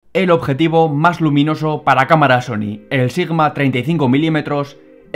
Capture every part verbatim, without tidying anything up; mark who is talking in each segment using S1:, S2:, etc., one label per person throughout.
S1: el objetivo más luminoso para cámara Sony, el Sigma treinta y cinco milímetros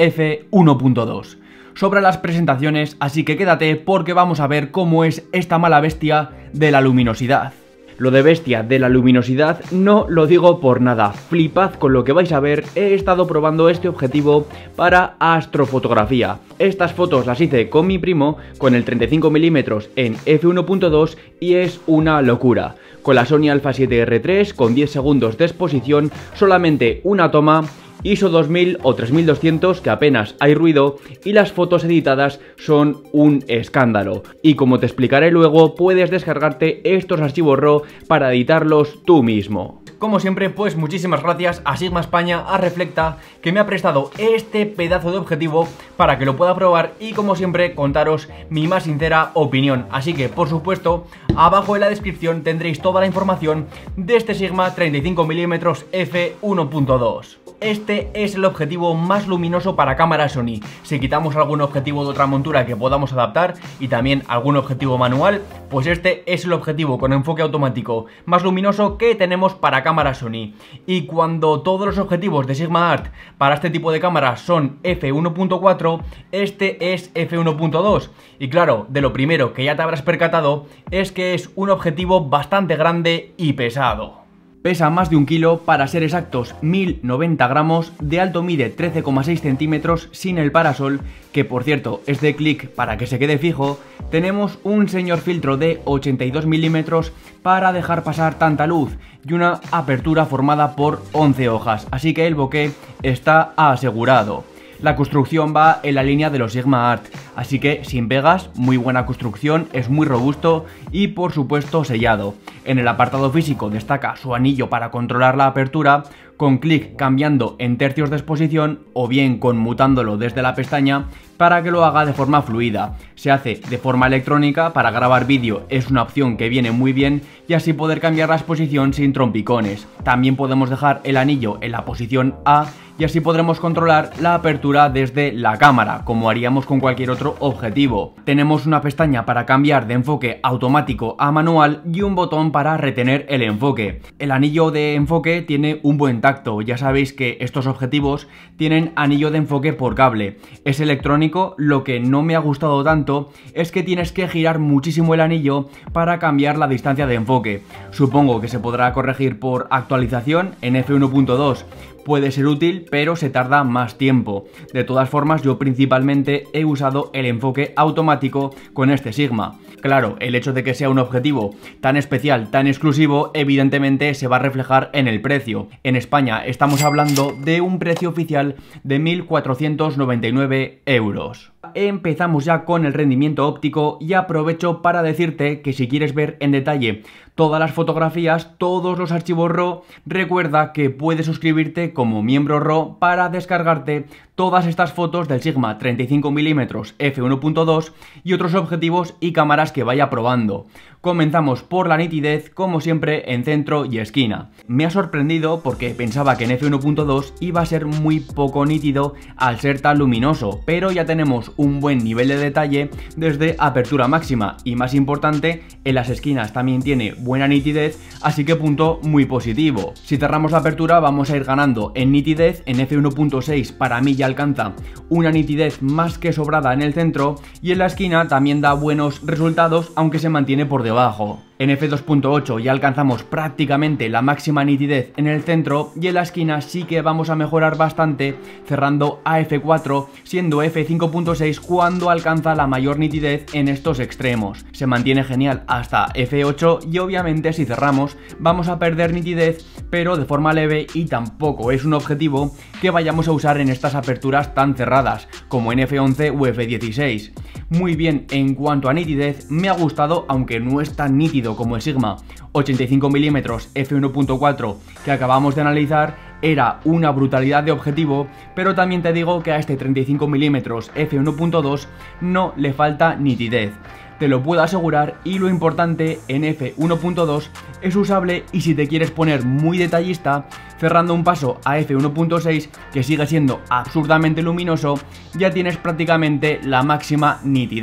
S1: f uno punto dos. Sobre las presentaciones, así que quédate porque vamos a ver cómo es esta mala bestia de la luminosidad. Lo de bestia de la luminosidad no lo digo por nada, flipad con lo que vais a ver. He estado probando este objetivo para astrofotografía. Estas fotos las hice con mi primo con el treinta y cinco milímetros en f uno punto dos y es una locura. Con la Sony Alpha siete R tres con diez segundos de exposición, solamente una toma, I S O dos mil o tres mil doscientos, que apenas hay ruido, y las fotos editadas son un escándalo. Y como te explicaré luego, puedes descargarte estos archivos RAW para editarlos tú mismo. Como siempre, pues muchísimas gracias a Sigma España, a Reflecta, que me ha prestado este pedazo de objetivo para que lo pueda probar y, como siempre, contaros mi más sincera opinión. Así que, por supuesto, abajo en la descripción tendréis toda la información de este Sigma treinta y cinco milímetros f uno punto dos. Este es el objetivo más luminoso para cámara Sony. Si quitamos algún objetivo de otra montura que podamos adaptar y también algún objetivo manual, pues este es el objetivo con enfoque automático más luminoso que tenemos para cámara Sony. Y cuando todos los objetivos de Sigma Art para este tipo de cámaras son f uno punto cuatro, este es f uno punto dos. Y claro, de lo primero que ya te habrás percatado es que es un objetivo bastante grande y pesado. Pesa más de un kilo, para ser exactos mil noventa gramos, de alto mide trece coma seis centímetros sin el parasol, que por cierto es de clic para que se quede fijo. Tenemos un señor filtro de ochenta y dos milímetros para dejar pasar tanta luz y una apertura formada por once hojas, así que el bokeh está asegurado. La construcción va en la línea de los Sigma Art, así que sin pegas, muy buena construcción, es muy robusto y por supuesto sellado. En el apartado físico destaca su anillo para controlar la apertura, con clic cambiando en tercios de exposición o bien conmutándolo desde la pestaña para que lo haga de forma fluida. Se hace de forma electrónica, para grabar vídeo es una opción que viene muy bien y así poder cambiar la exposición sin trompicones. También podemos dejar el anillo en la posición A y así podremos controlar la apertura desde la cámara, como haríamos con cualquier otro objetivo. Tenemos una pestaña para cambiar de enfoque automático a manual y un botón para retener el enfoque. El anillo de enfoque tiene un buen tacto, ya sabéis que estos objetivos tienen anillo de enfoque por cable. Es electrónico, lo que no me ha gustado tanto es que tienes que girar muchísimo el anillo para cambiar la distancia de enfoque. Supongo que se podrá corregir por actualización en f uno punto dos. Puede ser útil, pero se tarda más tiempo. De todas formas, yo principalmente he usado el enfoque automático con este Sigma. Claro, el hecho de que sea un objetivo tan especial, tan exclusivo, evidentemente se va a reflejar en el precio. En España estamos hablando de un precio oficial de mil cuatrocientos noventa y nueve euros. Empezamos ya con el rendimiento óptico y aprovecho para decirte que si quieres ver en detalle todas las fotografías, todos los archivos RAW, recuerda que puedes suscribirte como miembro RAW para descargarte todas estas fotos del Sigma treinta y cinco milímetros f uno punto dos y otros objetivos y cámaras que vaya probando. Comenzamos por la nitidez, como siempre en centro y esquina. Me ha sorprendido porque pensaba que en f uno punto dos iba a ser muy poco nítido al ser tan luminoso, pero ya tenemos un buen nivel de detalle desde apertura máxima y, más importante, en las esquinas también tiene buena nitidez, así que punto muy positivo. Si cerramos la apertura vamos a ir ganando en nitidez. En f uno punto seis para mí ya alcanza una nitidez más que sobrada en el centro y en la esquina también da buenos resultados, aunque se mantiene por debajo. En f dos punto ocho ya alcanzamos prácticamente la máxima nitidez en el centro y en la esquina sí que vamos a mejorar bastante, cerrando a f cuatro, siendo f cinco punto seis cuando alcanza la mayor nitidez en estos extremos. Se mantiene genial hasta f ocho y obviamente si cerramos vamos a perder nitidez, pero de forma leve, y tampoco es un objetivo que vayamos a usar en estas aperturas tan cerradas como en f once o f dieciséis. Muy bien, en cuanto a nitidez me ha gustado, aunque no es tan nítido como el Sigma ochenta y cinco milímetros f uno punto cuatro que acabamos de analizar. Era una brutalidad de objetivo, pero también te digo que a este treinta y cinco milímetros f uno punto dos no le falta nitidez. Te lo puedo asegurar, y lo importante en f uno punto dos es usable, y si te quieres poner muy detallista, cerrando un paso a f uno punto seis, que sigue siendo absurdamente luminoso, ya tienes prácticamente la máxima nitidez.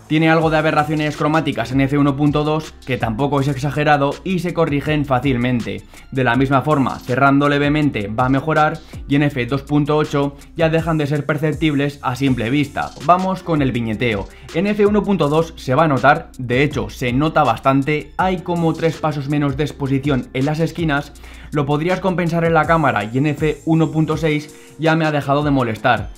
S1: Tiene algo de aberraciones cromáticas en efe uno punto dos, que tampoco es exagerado y se corrigen fácilmente. De la misma forma, cerrando levemente va a mejorar y en efe dos punto ocho ya dejan de ser perceptibles a simple vista. Vamos con el viñeteo. En efe uno punto dos se va a notar, de hecho se nota bastante, hay como tres pasos menos de exposición en las esquinas, lo podrías compensar en la cámara y en efe uno punto seis ya me ha dejado de molestar.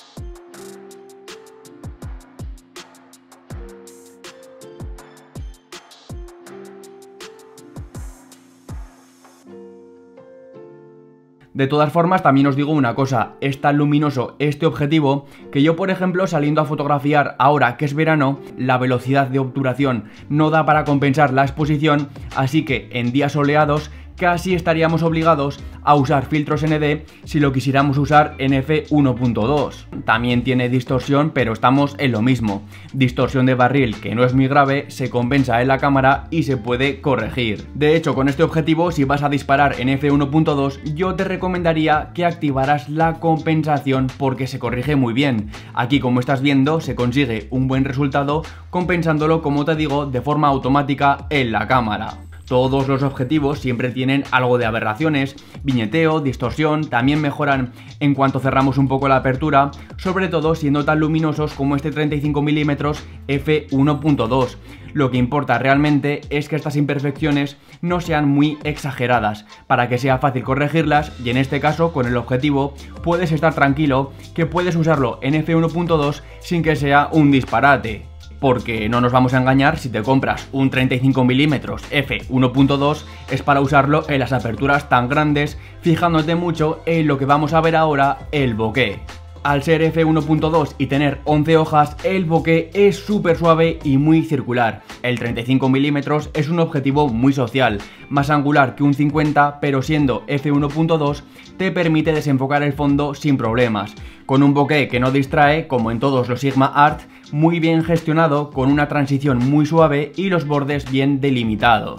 S1: De todas formas, también os digo una cosa, es tan luminoso este objetivo que yo, por ejemplo, saliendo a fotografiar ahora que es verano, la velocidad de obturación no da para compensar la exposición, así que en días soleados casi estaríamos obligados a usar filtros ene de si lo quisiéramos usar en efe uno punto dos. También tiene distorsión, pero estamos en lo mismo. Distorsión de barril, que no es muy grave, se compensa en la cámara y se puede corregir. De hecho, con este objetivo, si vas a disparar en efe uno punto dos, yo te recomendaría que activaras la compensación porque se corrige muy bien. Aquí, como estás viendo, se consigue un buen resultado compensándolo, como te digo, de forma automática en la cámara. Todos los objetivos siempre tienen algo de aberraciones, viñeteo, distorsión, también mejoran en cuanto cerramos un poco la apertura, sobre todo siendo tan luminosos como este treinta y cinco milímetros efe uno punto dos. Lo que importa realmente es que estas imperfecciones no sean muy exageradas, para que sea fácil corregirlas y en este caso con el objetivo puedes estar tranquilo que puedes usarlo en efe uno punto dos sin que sea un disparate. Porque no nos vamos a engañar, si te compras un treinta y cinco milímetros efe uno punto dos es para usarlo en las aperturas tan grandes, fijándote mucho en lo que vamos a ver ahora, el bokeh. Al ser efe uno punto dos y tener once hojas, el bokeh es súper suave y muy circular. El treinta y cinco milímetros es un objetivo muy social, más angular que un cincuenta, pero siendo efe uno punto dos te permite desenfocar el fondo sin problemas, con un bokeh que no distrae, como en todos los Sigma Art, muy bien gestionado, con una transición muy suave y los bordes bien delimitados.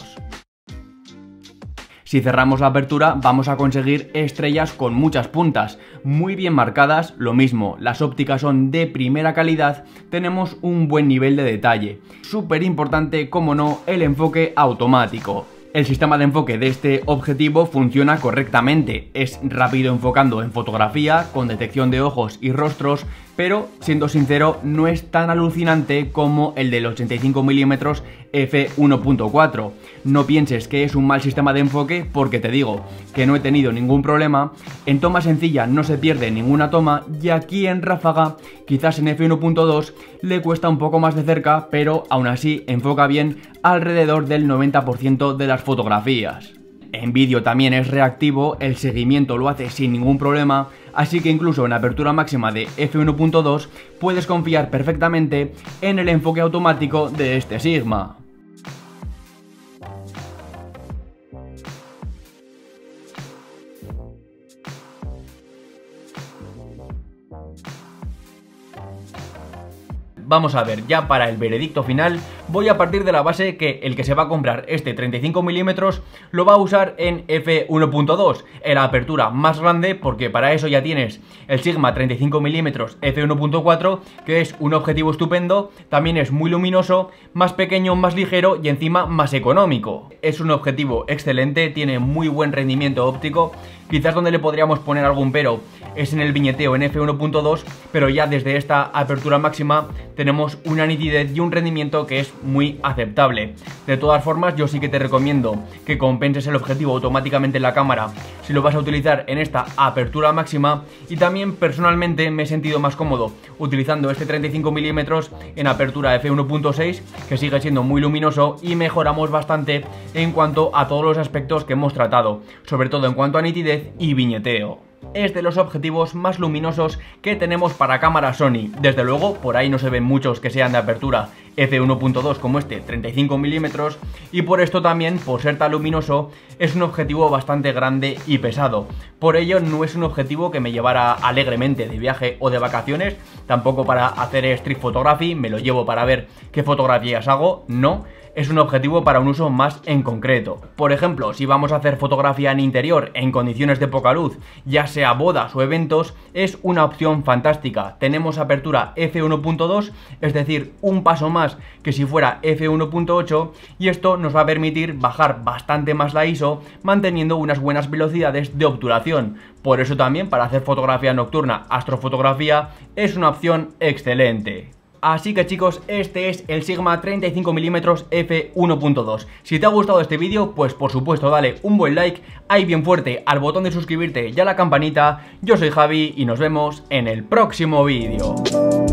S1: Si cerramos la apertura vamos a conseguir estrellas con muchas puntas, muy bien marcadas, lo mismo, las ópticas son de primera calidad, tenemos un buen nivel de detalle. Súper importante, como no, el enfoque automático. El sistema de enfoque de este objetivo funciona correctamente, es rápido enfocando en fotografía, con detección de ojos y rostros, pero siendo sincero no es tan alucinante como el del ochenta y cinco milímetros efe uno punto cuatro. No pienses que es un mal sistema de enfoque porque te digo que no he tenido ningún problema, en toma sencilla no se pierde ninguna toma y aquí en ráfaga quizás en efe uno punto dos le cuesta un poco más de cerca, pero aún así enfoca bien alrededor del noventa por ciento de las fotografías. En vídeo también es reactivo, el seguimiento lo hace sin ningún problema, así que incluso en apertura máxima de efe uno punto dos puedes confiar perfectamente en el enfoque automático de este Sigma. Vamos a ver, ya para el veredicto final voy a partir de la base que el que se va a comprar este treinta y cinco milímetros lo va a usar en efe uno punto dos, en la apertura más grande, porque para eso ya tienes el Sigma treinta y cinco milímetros efe uno punto cuatro, que es un objetivo estupendo, también es muy luminoso, más pequeño, más ligero y encima más económico. Es un objetivo excelente, tiene muy buen rendimiento óptico, quizás donde le podríamos poner algún pero es en el viñeteo en efe uno punto dos, pero ya desde esta apertura máxima tenemos una nitidez y un rendimiento que es muy aceptable. De todas formas, yo sí que te recomiendo que compenses el objetivo automáticamente en la cámara si lo vas a utilizar en esta apertura máxima, y también personalmente me he sentido más cómodo utilizando este treinta y cinco milímetros en apertura efe uno punto seis, que sigue siendo muy luminoso y mejoramos bastante en cuanto a todos los aspectos que hemos tratado, sobre todo en cuanto a nitidez y viñeteo. Es de los objetivos más luminosos que tenemos para cámara Sony. Desde luego, por ahí no se ven muchos que sean de apertura efe uno punto dos como este treinta y cinco milímetros, y por esto también, por ser tan luminoso, es un objetivo bastante grande y pesado. Por ello no es un objetivo que me llevara alegremente de viaje o de vacaciones, tampoco para hacer street photography, me lo llevo para ver qué fotografías hago, no. es un objetivo para un uso más en concreto. Por ejemplo, si vamos a hacer fotografía en interior en condiciones de poca luz, ya sea bodas o eventos, es una opción fantástica. Tenemos apertura efe uno punto dos, es decir, un paso más que si fuera efe uno punto ocho, y esto nos va a permitir bajar bastante más la I S O, manteniendo unas buenas velocidades de obturación. Por eso también para hacer fotografía nocturna, astrofotografía, es una opción excelente. Así que chicos, este es el Sigma treinta y cinco milímetros efe uno punto dos. Si te ha gustado este vídeo, pues por supuesto dale un buen like, ahí bien fuerte, al botón de suscribirte y a la campanita. Yo soy Javi y nos vemos en el próximo vídeo.